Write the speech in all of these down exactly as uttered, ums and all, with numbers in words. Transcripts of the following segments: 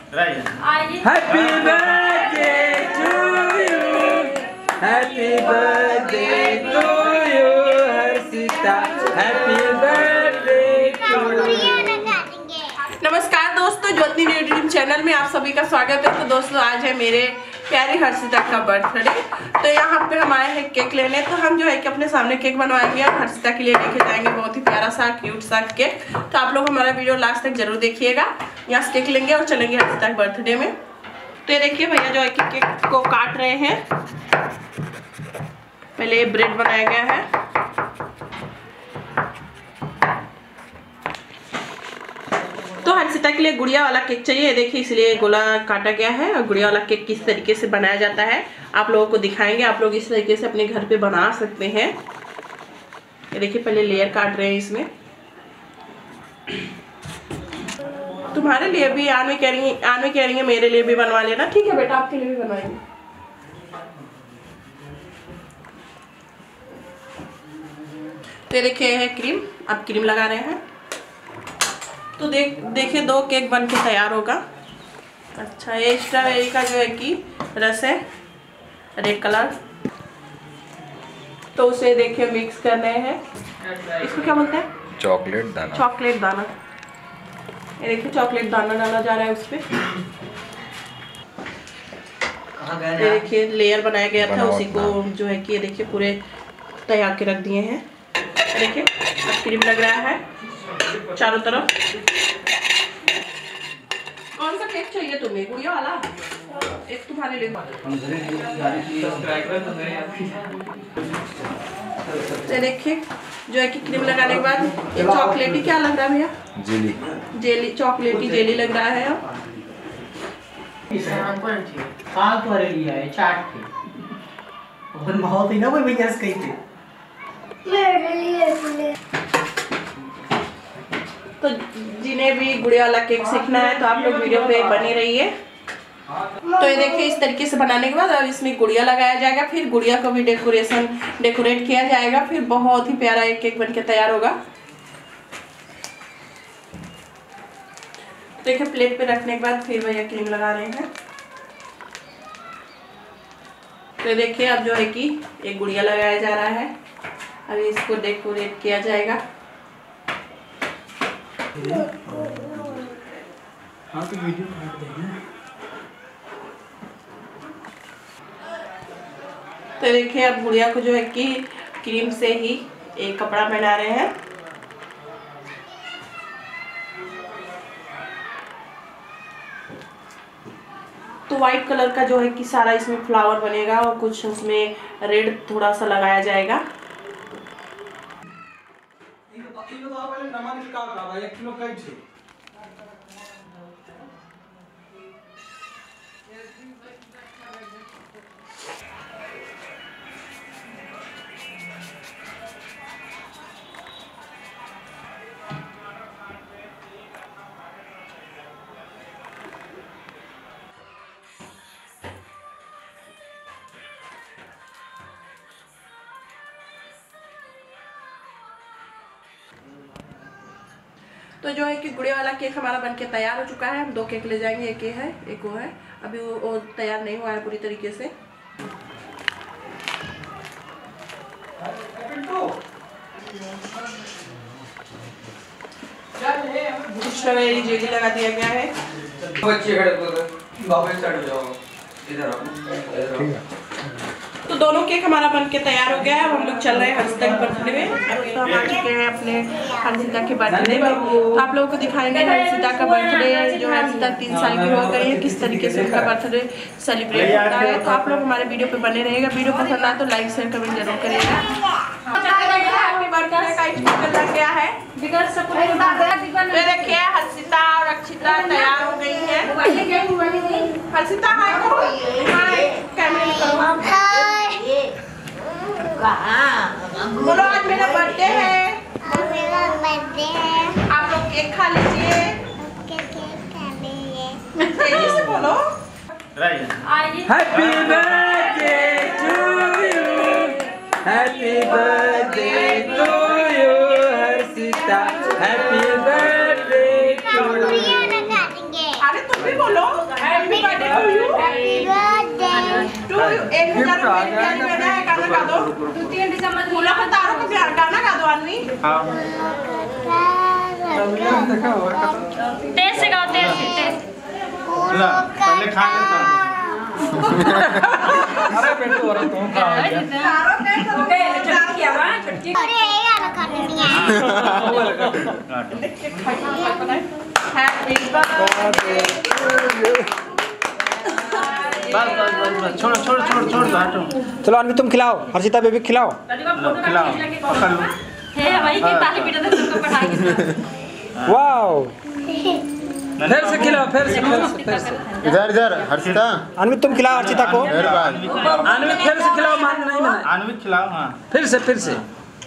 Happy birthday to you, happy birthday to you Harshita, happy birthday to you. नमस्कार दोस्तों, ज्योति new dream channel में आप सभी का स्वागत है। तो दोस्तों आज है मेरे प्यारी हर्षिता का बर्थडे। तो यहाँ पे हम आए हैं केक लेने। तो हम जो है कि अपने सामने केक बनवाएंगे और हर्षिता के लिए लेके जाएंगे बहुत ही प्यारा सा क्यूट सा केक। तो आप लोग हमारा वीडियो लास्ट तक जरूर देखिएगा। यहाँ से केक लेंगे और चलेंगे हर्षिता के बर्थडे में। तो ये देखिए भैया जो है कि केक को काट रहे हैं। पहले ब्रेड बनाया गया है। तो हर्षिता के लिए गुड़िया वाला केक चाहिए, देखिए इसलिए गोला काटा गया है। और गुड़िया वाला केक किस तरीके से बनाया जाता है आप लोगों को दिखाएंगे। आप लोग इस तरीके से अपने घर पे बना सकते हैं। ये देखिए पहले लेयर काट रहे हैं इसमें। तुम्हारे लिए भी आने कह रही है, आने कह रही है मेरे लिए भी बनवा लेना। ठीक है बेटा, आपके लिए भी बनवाएंगे। तो ये देखिए है क्रीम, अब क्रीम लगा रहे हैं। तो देख देखिए दो केक बन के तैयार होगा। अच्छा, ये स्ट्रॉबेरी का जो है कि रस है, रेड कलर। तो उसे देखिए मिक्स कर रहे हैं। इसको क्या बोलते हैं? चॉकलेट दाना। चॉकलेट दाना। ये देखिए चॉकलेट दाना डाला जा रहा है उस पे। ये देखिए लेयर बनाया गया था, उसी को जो है कि ये देखिए पूरे तैयार के रख दिए हैं। देखिए क्रीम लग रहा है चारों तरफ। कौन सा केक चाहिए तुम्हें? गुड़िया वाला? एक तुम्हारे लिए। देखिए जो है कि क्रीम लगाने के बाद ये चॉकलेटी क्या लग रहा है भैया? जेली। जेली, चॉकलेटी जेली लग रहा है। बहुत ही ना कोई भैया से कही तो जिन्हें भी गुड़िया वाला केक सीखना है तो आप लोग वीडियो पे बने रहिए। तो ये देखिए इस तरीके से बनाने के बाद अब इसमें गुड़िया लगाया जाएगा। फिर गुड़िया को भी डेकोरेशन डेकोरेट किया जाएगा। फिर बहुत ही प्यारा एक केक बनके तैयार होगा। देखिए प्लेट पे रखने के बाद फिर भैया क्रीम लगा रहे हैं। तो देखिए अब जो है कि एक गुड़िया लगाया जा रहा है। अभी इसको डेकोरेट किया जाएगा। हाँ तो वीडियो काट देना। तो देखिए अब गुड़िया को जो है कि क्रीम से ही एक कपड़ा पहना रहे हैं। तो व्हाइट कलर का जो है कि सारा इसमें फ्लावर बनेगा और कुछ उसमें रेड थोड़ा सा लगाया जाएगा। एक किलो कई छे। तो जो है कि गुड़िया वाला केक हमारा बनके तैयार हो चुका है। हम दो केक ले जाएंगे, एक ये है एक वो है। अभी वो, वो तैयार नहीं हुआ है पूरी तरीके से। स्ट्रॉबेरी जेली लगा दिया गया है। बच्चे खड़े तो वापस चढ़ जाओ इधर आओ। तो दोनों केक हमारा बनके तैयार हो गया है। अब हम लोग चल रहे हैं हर्षिता के बर्थडे में। तो हम आ चुके हैं अपने हर्षिता के बर्थडे में। तो आप लोगों को दिखाएंगे हर्षिता का बर्थडे। जो हर्षिता तीन साल की हो गई है, किस तरीके से उनका बर्थडे सेलिब्रेट होता है। तो आप लोग हमारे वीडियो पे बने रहिएगा। वीडियो पसंद आए तो लाइक शेयर कमेंट जरूर करिएगा। हैप्पी बर्थडे का स्टिकर लग गया है। तो देखिए हर्षिता और अक्षिता तैयार हो गई है। हर्षिता हाय करो, हाय कैमरे में करो। बोलो आज मेरा बर्थडे है। मेरा बर्थडे है। आप लोग केक खा लीजिए। केक खा लीजिए। तेजी से बोलो। Happy birthday to you, happy birthday to you Harshita, happy birthday to you. अरे तुम भी बोलो। एक हजार रुपये प्यारी बहना है, गाना गा दो। फूलों को तारों को प्यार गाना गा दो अनवी। तेज से गाओ, तेज से, तेज। पहले खा लेता हूँ। अरे बेटू और तुम खाओ तारों के ओके, छुट्टी किया हुआ, छुट्टी। अरे ये गाना काटनी है। Happy birthday. बस बस बस बस छोड़ो छोड़ो छोड़ो छोड़ दो हटो। चलो अनवी तुम खिलाओ, हर्षिता बेबी खिलाओ। लो खिलाओ पकड़ लो। हे भाई के ताली पीटे तो सबको पढ़ाएंगे। वाओ, फिर से खिलाओ, फिर से फिर से फिर से इधर इधर हर्षिता अनवी तुम खिलाओ हर्षिता को। मेहरबानी अनवी फिर से खिलाओ, मान नहीं माने अनवी खिलाओ। हाँ फिर से फिर से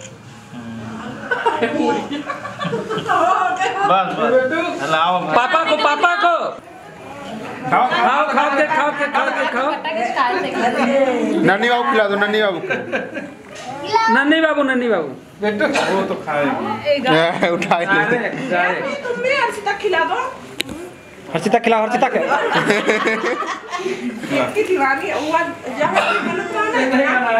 बस बस लाओ पापा को पापा को खाओ खाओ खाओ के खाओ के खाओ के खाओ। नन्ही बाबू खिला दो नन्ही बाबू नन्ही बाबू नन्ही बाबू बेटो वो तो खाएगी। उठा ले तुम भी हर्षिता खिला दो। हर्षिता खिलाओ हर्षिता के। की दीवानी वो जहाँ पे गलत गाना है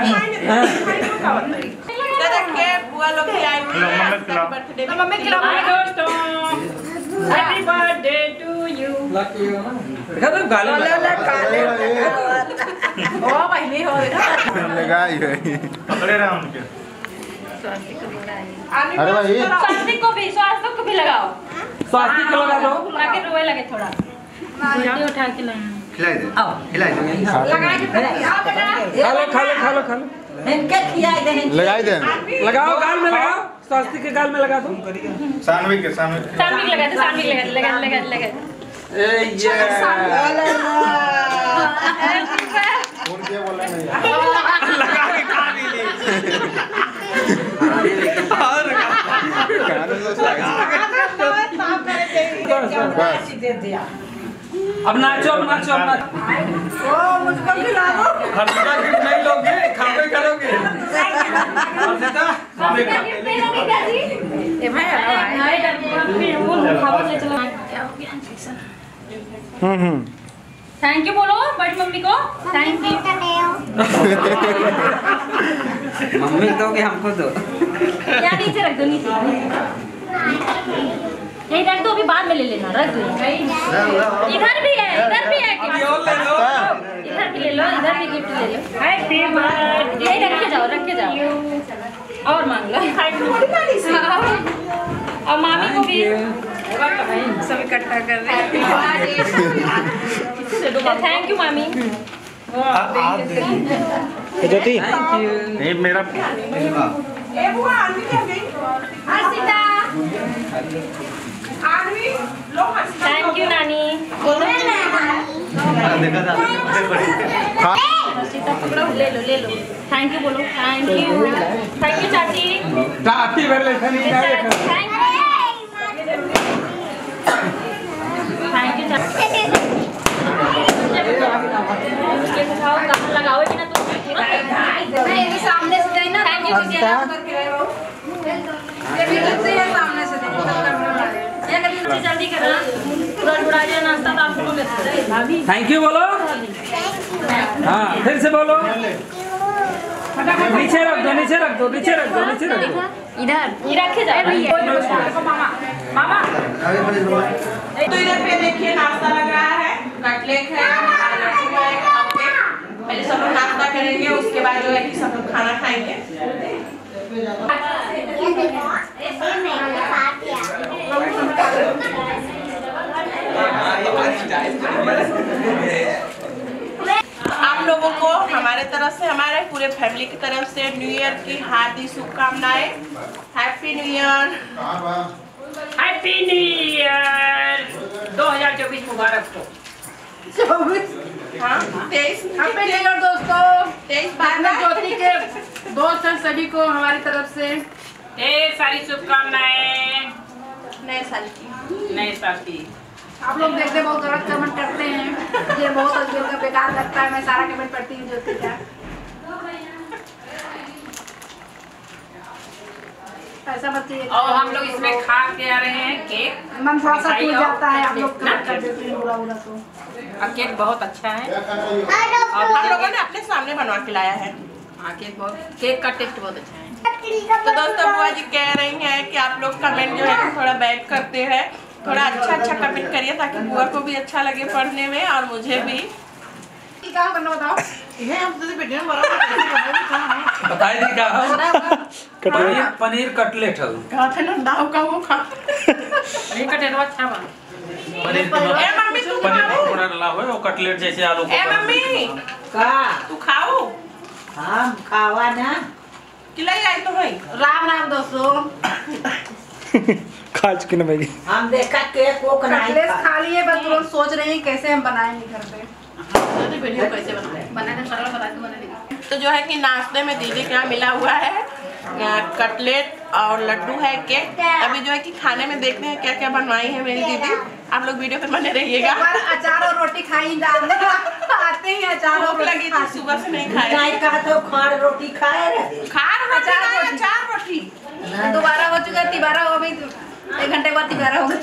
दादा के बुआ लोग की आई हुई है बर्थडे में। मम्मी खिलाओ दोस्तों। Happy birthday to you. देखा तो गाली ले ले काले ओ पहले हो ना लगाई है पकड़े रहा उनके। अरे भाई स्वास्तिक को भी, स्वास्तिक को भी लगाओ। स्वास्तिक को लगा दो। ताकि रोए लगे थोड़ा। वीडियो उठा के लाए। खिलाई दे खिलाई दे लगा के आओ बेटा। खा लो खा लो खा लो खा लो लगाई दे लगाओ, गाल में लगाओ, स्वास्तिक के गाल में लगा दो। सानवी के सामने सानवी लगा दे, सानवी लगा दे, लगा दे, लगा दे, लगा दे। ए ये कौन क्या बोल रहा है लगा के खा भी ली। और अब नाचो, अब नाचो, अब नाचो। ओ मुझको खिला दो। हर्षिता गिफ्ट नहीं लोगे, खावे करोगे। हर्षिता ए भाई भाई फिर वो खावा ले चला। हम्म हम्म थैंक यू बोलो बड़ी मम्मी को। Thank you. मम्मी दोगे हमको दो। या नीचे रख दो, नीचे। ये रख दो, अभी बाद में ले लेना, रख दो। इधर भी है, इधर भी है अभी और ले लो। इधर भी ले लो, इधर भी गिफ्ट ले लो। Happy birthday. ये रख के जाओ, रख के जाओ। और मांग लो। और मामी को भी सब इकट्ठा कर रहे हैं। थैंक यू मामी। ज्योति ये मेरा ए बुआ आनवी क्या गई? हर्षिता आनवी लो हर्षिता। थैंक यू नानी। हर्षिता पकड़ो, ले लो ले लो। थैंक यू बोलो। थैंक यू, थैंक यू चाची। टाटी भर ले खानी क्या है? थैंक यू, थैंक यू चाची। ये दिखाओ कहाँ लगाओ कि ना तुम। नहीं सामने से देना। थैंक यू हर्षिता ये भी लगते हैं सामने से देना। ये कभी जल्दी करना, पूरा बुरा जाए नाश्ता तो आपको मिलता है। थैंक यू बोलो। हाँ फिर से बोलो। नीचे रख दो, नीचे रख दो, नीचे रख दो, नीचे रख दो। इधर ये रखे जाए भैया। मामा मामा तो इधर पे देखिए नाश्ता लग रहा है। कटलेट है, लड्डू है, आपके पहले सब लोग नाश्ता करेंगे, उसके बाद जो है कि सब लोग खाना खाएंगे। आप लोगों को हमारे तरफ से, हमारे पूरे फैमिली की तरफ से न्यू ईयर की हार्दिक शुभकामनाएं। Happy new year. Happy new year दो हज़ार चौबीस मुबारक हो। हाँ तेईस हैप्पी न्यू ईयर दोस्तों। तेईस बार मैं ज्योति के दोस्त हैं सभी को हमारी तरफ से ढेर सारी शुभकामनाएं नए साल की। नए साल की। आप लोग देखते बहुत गलत कमेंट करते हैं, मुझे बहुत अजीब का बेकार लगता है। मैं सारा कमेंट पढ़ती हूँ ज्योति का। ऐसा मत कीजिए। और हम लोग इसमें खा के आ रहे हैं केक। मन थोड़ा सा टूट मिठाई और जाता है, आप लोग ना? कमेंट कर देते हैं बुरा बुरा तो। और केक बहुत अच्छा है। हम लोगों ने अपने सामने बनवा के लाया है। हाँ केक बहुत केक का टेस्ट बहुत अच्छा है। तो दोस्तों बुआ जी कह रही हैं कि आप लोग कमेंट जो है कि थोड़ा बैक करते हैं, थोड़ा अच्छा अच्छा कमेंट करिए ताकि बुआ को भी अच्छा लगे पढ़ने में और मुझे भी। क्या करना बताओ? ये हम तो वीडियो में बड़ा बताई दी का कटलेट पनीर पनीर कटलेट है कहा था ना दाव का वो खा। ये का टेस्ट अच्छा बा। पनीर ए मम्मी तू पनीर खाओ। पकौड़ा डाला हुआ है वो कटलेट जैसे आलू ए मम्मी का तू खाओ। हम खावा ना। खिलाई आई तो भाई। राम राम दोस्तों। खाज के नमेगी हम देखा केक को कटलेट खा लिए, बस तुरंत सोच रहे हैं कैसे हम बनाएंगे घर पे। वीडियो कैसे बनाए बनाने सरल बता के बना देंगे। तो जो है कि नाश्ते में दीदी के यहाँ मिला हुआ है कटलेट और लड्डू है, केक। अभी जो है कि खाने में देखते हैं क्या क्या बनवाई है मेरी दीदी। आप लोग वीडियो पे बने रहिएगा। एक बार अचार और रोटी खाई डाल आते ही अचार और भूख लगी थी सुबह से नहीं खाए। नहीं कहा तो खाड़ रोटी खाए रहे। खार रोटी अचार ना, रोटी। अचार रोटी। दोबारा हो चुका, तिबारा हो गई, एक घंटे बाद तिबारा हो गई।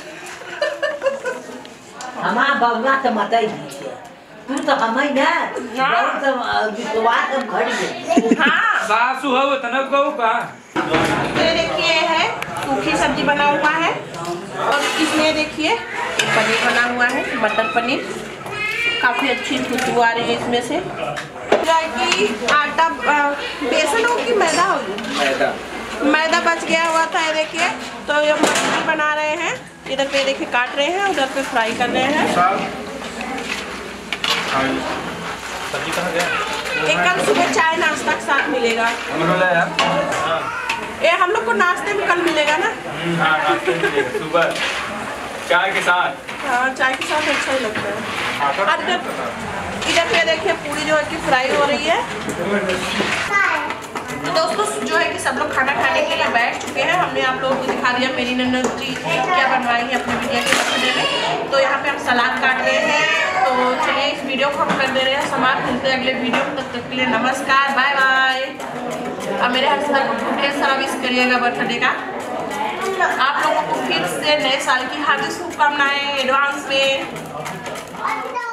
हमारा बबुआ तो मत ही नहीं है। तू तो हम ही ना बहुत विश्वास हम घड़ी गए। हाँ सासू है वो तनक गऊ का ये देखिए है सूखी सब्जी बना हुआ है और इसमें देखिए पनीर बना हुआ है, मटर पनीर। काफ़ी अच्छी खुशबू आ रही है इसमें से। जो है कि आटा बेसन हो कि मैदा होगी, मैदा मैदा बच गया हुआ था। ये देखिए तो ये मछली बना रहे हैं, इधर पे देखिए काट रहे हैं, उधर पे फ्राई कर रहे हैं। सब्जी कहाँ गया? एक कल सुबह चाय नाश्ता के साथ मिलेगा। ये हम लोग को नाश्ते में कल मिलेगा ना। हाँ नाश्ते में मिलेगा सुबह चाय के साथ। हाँ चाय के साथ अच्छा ही लगता है। और इधर इधर पे देखिए पूरी जो है कि फ्राई हो रही है। तो दोस्तों जो है कि सब लोग खाना खाने के लिए बैठ चुके हैं। हमने आप लोगों को दिखा दिया मेरी नन्नद जी क्या बनवाई है अपने बिटिया के बर्थडे में। तो यहाँ पे हम सलाद काट रहे हैं। तो चलिए इस वीडियो को हम कर दे रहे हैं समाप्त। मिलते हैं अगले वीडियो में, तब तक के लिए नमस्कार, बाय बाय। अब मेरे हस्बैंड को ढेर सारा विश करिएगा बर्थडे का। आप लोगों को फिर से नए साल की हार्दिक शुभकामनाएं एडवांस में।